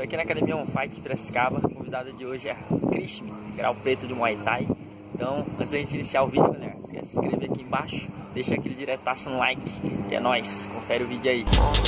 Tô aqui na Academia One Fight em Piracicaba. A convidada de hoje é a Cris, grau preto de Muay Thai. Então, antes da gente iniciar o vídeo, galera, não esquece de se inscrever aqui embaixo, deixa aquele diretaço no like. E é nóis, confere o vídeo aí.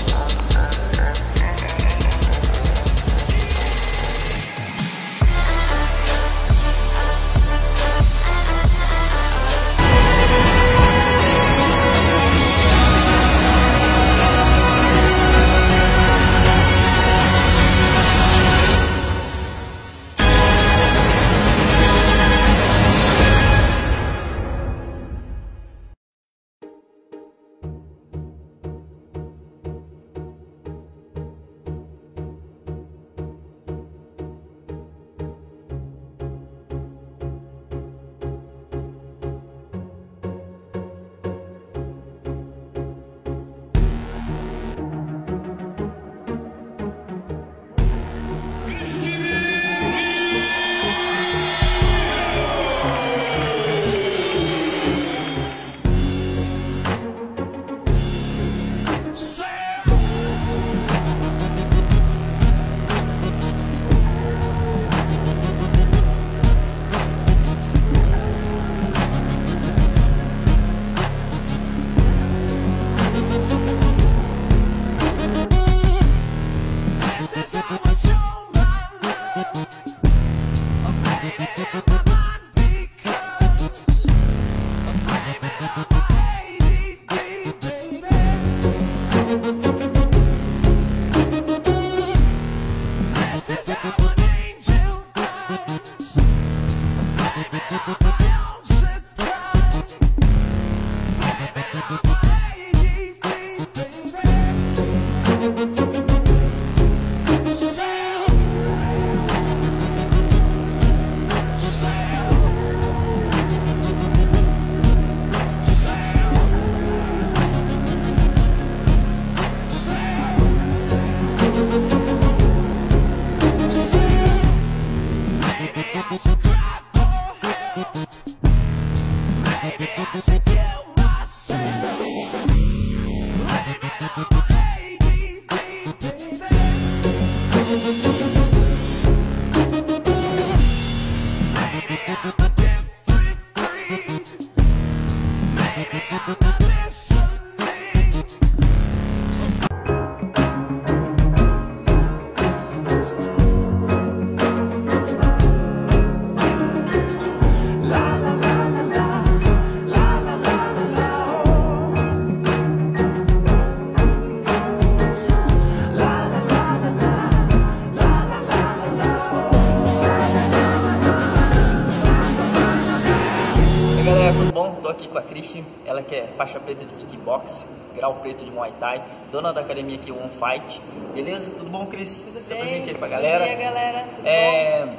Galera, tudo bom? Tô aqui com a Cris, ela que é faixa preta de kickbox, grau preto de Muay Thai, dona da academia aqui One Fight. Beleza? Tudo bom, Cris? Tudo Se bem. apresente aí pra galera. Bom dia, galera. Tudo bom?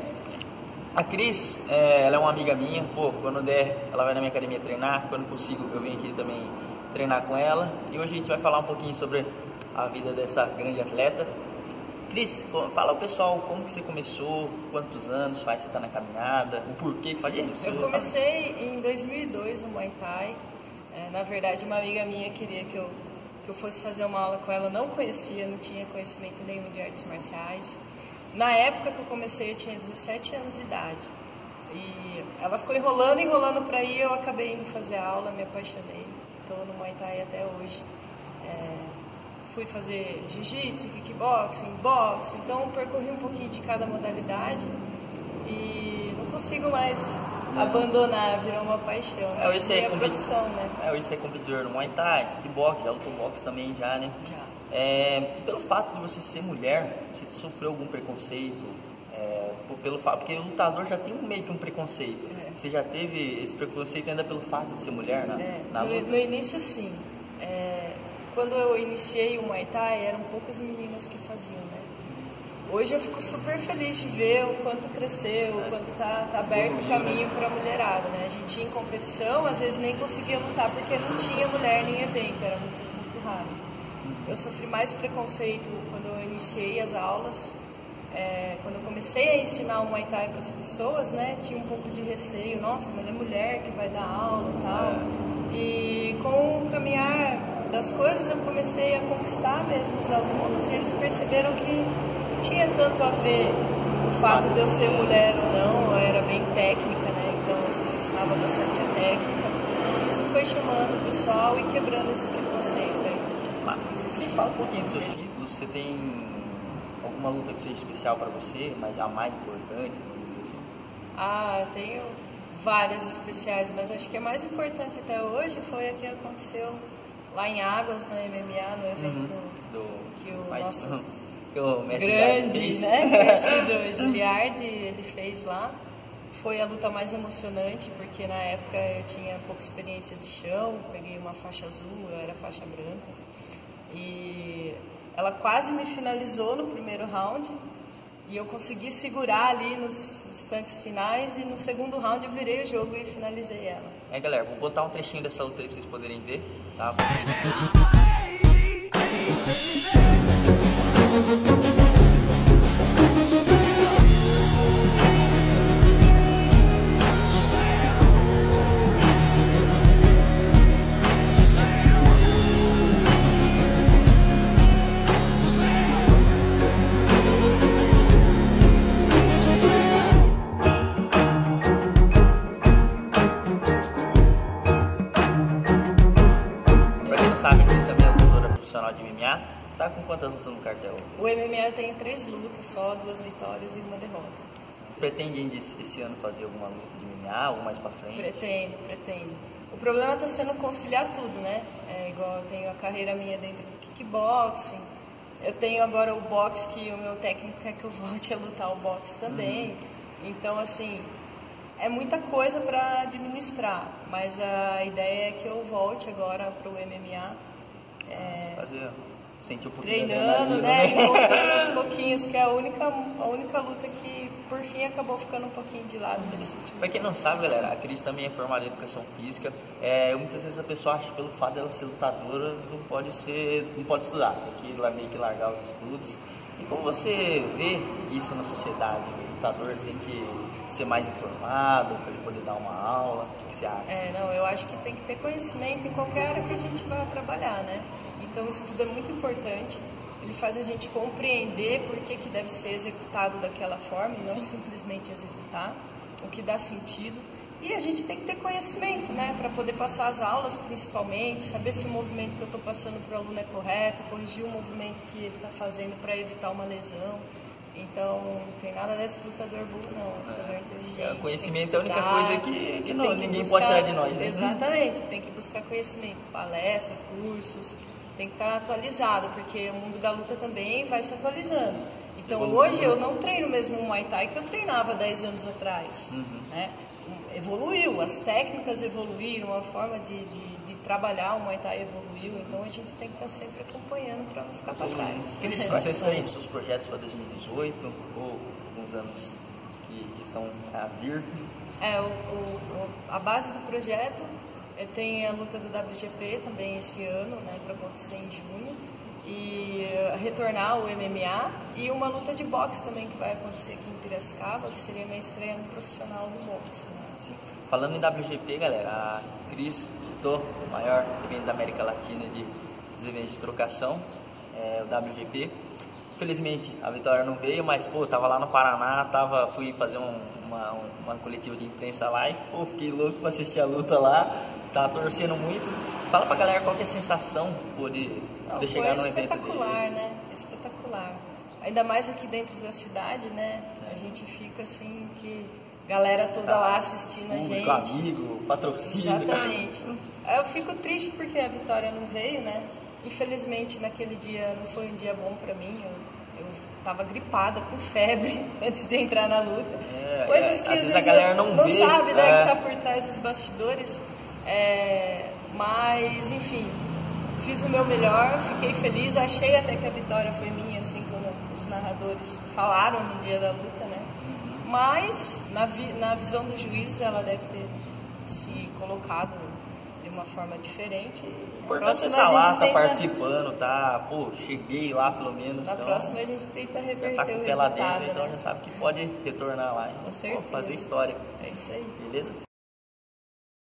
A Cris, ela é uma amiga minha. Pô, quando der, ela vai na minha academia treinar. Quando consigo, eu venho aqui também treinar com ela. E hoje a gente vai falar um pouquinho sobre a vida dessa grande atleta. Cris, fala ao pessoal como que você começou, quantos anos faz você tá na caminhada, o porquê que você começou. Eu comecei em 2002 o Muay Thai. Na verdade, uma amiga minha queria que eu fosse fazer uma aula com ela. Não conhecia, não tinha conhecimento nenhum de artes marciais. Na época que eu comecei, eu tinha 17 anos de idade. E ela ficou enrolando para ir, eu acabei indo fazer aula, me apaixonei. Estou no Muay Thai até hoje. Fui fazer jiu-jitsu, kickboxing, boxe, então percorri um pouquinho de cada modalidade e não consigo mais abandonar, virou uma paixão. Hoje você é profissão, né? Hoje você é competidor no Muay Thai, kickbox, já lutou boxe também já, né? Já. E pelo fato de você ser mulher, você sofreu algum preconceito? Pelo fato, porque o lutador já tem meio que um preconceito. Você já teve esse preconceito ainda pelo fato de ser mulher na luta? No início, sim. Quando eu iniciei o Muay Thai, eram poucas meninas que faziam, né? Hoje eu fico super feliz de ver o quanto cresceu, o quanto tá aberto o caminho para a mulherada, né? A gente ia em competição, às vezes nem conseguia lutar porque não tinha mulher nem evento, era muito raro. Eu sofri mais preconceito quando eu iniciei as aulas. Quando eu comecei a ensinar o Muay Thai para as pessoas, né, tinha um pouco de receio, nossa, mas é mulher que vai dar aula e tal. E com o caminhar das coisas eu comecei a conquistar mesmo os alunos e eles perceberam que não tinha tanto a ver o fato de eu ser mulher ou não, eu era bem técnica, né? Então, assim, ensinava bastante a técnica. Isso foi chamando o pessoal e quebrando esse preconceito aí. Mas você fala um pouquinho dos seus títulos, você tem alguma luta que seja especial para você, mas a mais importante, vamos dizer assim? Ah, eu tenho várias especiais, mas acho que a mais importante até hoje foi a que aconteceu lá em Águas, no MMA, no evento que o nosso grande, né, conhecido Giliardi, ele fez lá. Foi a luta mais emocionante, porque na época eu tinha pouca experiência de chão, peguei uma faixa azul, eu era faixa branca. E ela quase me finalizou no primeiro round, e eu consegui segurar ali nos instantes finais, e no segundo round eu virei o jogo e finalizei ela. Galera, vou botar um trechinho dessa luta aí pra vocês poderem ver, tá? De MMA, você está com quantas lutas no cartel? O MMA eu tenho 3 lutas só, 2 vitórias e 1 derrota. Pretende esse ano fazer alguma luta de MMA ou mais pra frente? Pretendo. O problema está sendo conciliar tudo, né? Igual eu tenho a carreira minha dentro do kickboxing, eu tenho agora o boxe que o meu técnico quer que eu volte a lutar o boxe também. Então, assim, é muita coisa para administrar, mas a ideia é que eu volte agora para o MMA. Sentir um pouquinho treinando, né? E voltando aos pouquinhos, que é a única luta que por fim acabou ficando um pouquinho de lado nesse último. Pra quem não sabe, galera, a Cris também é formada em educação física. Muitas vezes a pessoa acha que pelo fato dela ser lutadora não pode estudar, tem que meio que largar os estudos. E como você vê isso na sociedade? O lutador tem que ser mais informado para ele poder dar uma aula? O que você acha? Eu acho que tem que ter conhecimento em qualquer área que a gente vai trabalhar, né? Então, o estudo é muito importante, ele faz a gente compreender por que deve ser executado daquela forma e não simplesmente executar, o que dá sentido. E a gente tem que ter conhecimento, né, para poder passar as aulas, principalmente, saber se o movimento que eu estou passando para o aluno é correto, corrigir o movimento que ele está fazendo para evitar uma lesão. Então, não tem nada desse lutador burro, não. Lutador inteligente. O conhecimento é a única coisa que ninguém pode tirar de nós, né? Exatamente, tem que buscar conhecimento, palestra, cursos, tem que estar atualizado, porque o mundo da luta também vai se atualizando. Então, hoje eu não treino mesmo o Muay Thai que eu treinava 10 anos atrás. Né? Evoluiu, as técnicas evoluíram, a forma de trabalhar o Muay Thai evoluiu, então a gente tem que estar sempre acompanhando para não ficar para trás. Cris, quais são os seus projetos para 2018 ou alguns anos que estão a vir? A base do projeto tem a luta do WGP também esse ano, né, para acontecer em junho, e retornar o MMA e uma luta de boxe também que vai acontecer aqui em Piracicaba, que seria minha estreia no profissional do boxe. Né? Sim. Falando em WGP, galera, a Cris lutou o maior evento da América Latina dos eventos de trocação, o WGP. Infelizmente a vitória não veio, mas tava lá no Paraná, fui fazer uma coletiva de imprensa lá e fiquei louco para assistir a luta lá, tava torcendo muito. Fala pra galera qual que é a sensação de chegar num evento desse. Espetacular, né? Espetacular. Ainda mais aqui dentro da cidade, né? A gente fica assim, que galera toda lá assistindo a gente. Amigo, patrocínio. Exatamente. Eu fico triste porque a vitória não veio, né? Infelizmente naquele dia não foi um dia bom pra mim. Eu tava gripada, com febre, antes de entrar na luta. Coisas que às vezes a galera não sabe, né? Que tá por trás dos bastidores. Mas, enfim, fiz o meu melhor, fiquei feliz, achei até que a vitória foi minha, assim como os narradores falaram no dia da luta, né? Mas, na visão dos juízes, ela deve ter se colocado de uma forma diferente. Importante você tá lá, tá participando, cheguei lá pelo menos. Na próxima a gente tenta reverter tá com o pé lá resultado, dentro, então já sabe que pode retornar lá e com certeza. Fazer história. É isso aí. Beleza?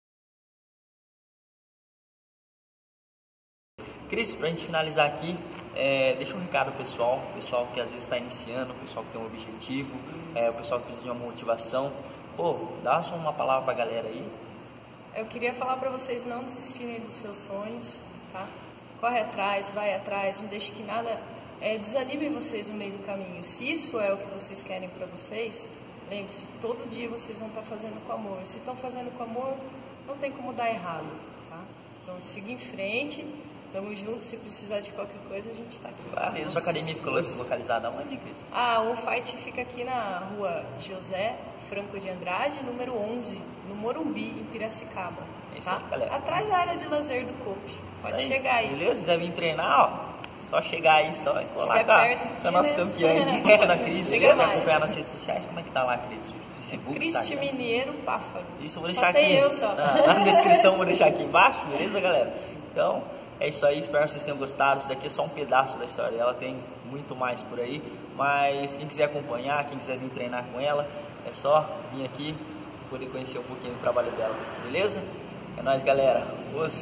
Cris, pra gente finalizar aqui, deixa um recado pessoal que às vezes está iniciando, o pessoal que tem um objetivo, o pessoal que precisa de uma motivação. Pô, dá só uma palavra pra galera aí. Eu queria falar para vocês não desistirem dos seus sonhos, tá? Corre atrás, vai atrás, não deixe que nada desanime vocês no meio do caminho. Se isso é o que vocês querem para vocês, lembre-se, todo dia vocês vão estar fazendo com amor. Se estão fazendo com amor, não tem como dar errado, tá? Então siga em frente, tamo junto, se precisar de qualquer coisa a gente tá aqui. A sua academia ficou localizada onde, Cris? O Fight fica aqui na rua José Franco de Andrade, número 11, no Morumbi, em Piracicaba. Isso tá? aí, galera. Atrás da área de lazer do COP. Pode chegar aí. Beleza? Se quiser vir treinar, ó. Só chegar aí, só colar perto com a nossa campeã aí, na Cris. Se quiser acompanhar nas redes sociais, como é que tá lá, Cris? Facebook, Cristi Mineiro Páfaro. Isso eu vou deixar só aqui. Tem eu só. Na descrição vou deixar aqui embaixo, beleza, galera? Então, é isso aí, espero que vocês tenham gostado. Isso daqui é só um pedaço da história dela, tem muito mais por aí. Mas quem quiser acompanhar, quem quiser vir treinar com ela, é só vir aqui poder conhecer um pouquinho do trabalho dela, beleza? É nóis, galera. Os...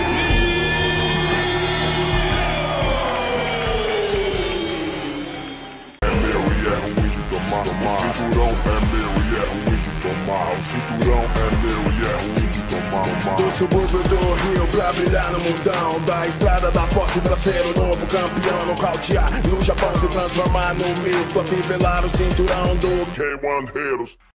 O cinturão é meu e é ruim de tomar uma. Do subúrbio do Rio pra brilhar no mundão, da estrada da posse pra ser o novo campeão, nocautear no Japão, se transformar no mito, afivelar o cinturão do K1 Heroes.